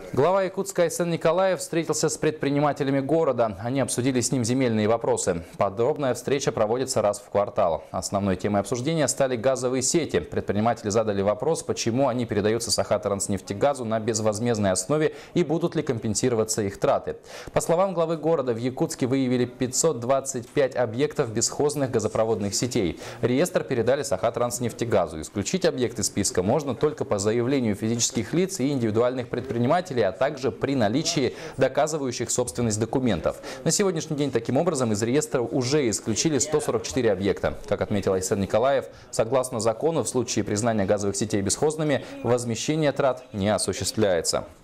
Глава Якутска Айсен Николаев встретился с предпринимателями города. Они обсудили с ним земельные вопросы. Подробная встреча проводится раз в квартал. Основной темой обсуждения стали газовые сети. Предприниматели задали вопрос, почему они передаются Сахатранснефтегазу на безвозмездной основе и будут ли компенсироваться их траты. По словам главы города, в Якутске выявили 525 объектов бесхозных газопроводных сетей. Реестр передали Сахатранснефтегазу. Исключить объекты списка можно только по заявлению физических лиц и индивидуальных предпринимателей, а также при наличии доказывающих собственность документов. На сегодняшний день таким образом из реестра уже исключили 144 объекта. Как отметил Айсен Николаев, согласно закону, в случае признания газовых сетей бесхозными возмещение трат не осуществляется.